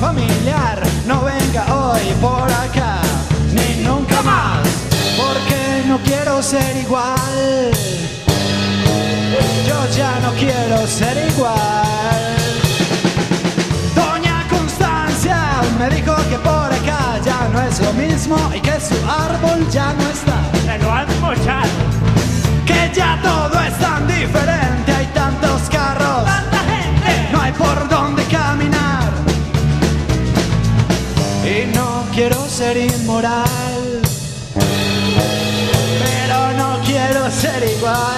familiar, no venga hoy por acá, ni nunca más, porque no quiero ser igual. Yo ya no quiero ser igual. Doña Constancia me dijo que por acá ya no es lo mismo y que su árbol ya no está. Se lo han mochado. Que ya todo es tan diferente, hay tantos carros, ¡Tanta gente! no hay por dónde caminar. Y no quiero ser inmoral, pero no quiero ser igual.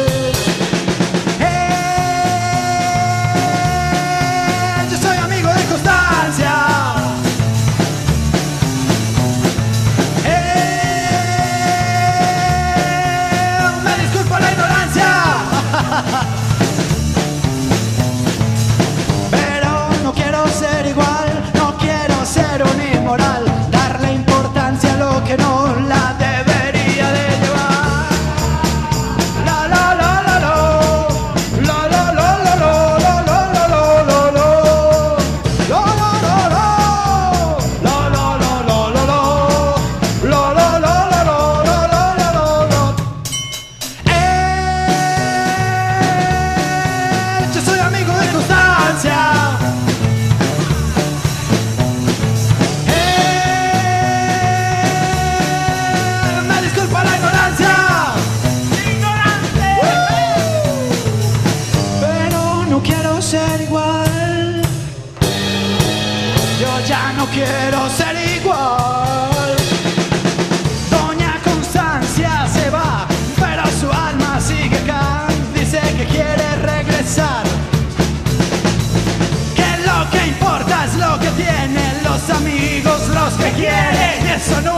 Yo soy amigo de Constancia. Me disculpo la ignorancia. Pero no quiero ser igual, no quiero ser un inmoral, darle importancia a lo que no la debería de llevar. La la la la la, la la la la la, la la la la la, la la la la, la la la la la, la la la la la. Yo soy amigo de Constancia. Me disculpa la ignorancia. ¡Ignorante! Pero no quiero ser igual. Yo ya no quiero ser igual. Doña Constancia se va, pero su alma sigue acá. Dice que quiere regresar, que lo que importa es lo que tienen los amigos, los que quieren. Y eso no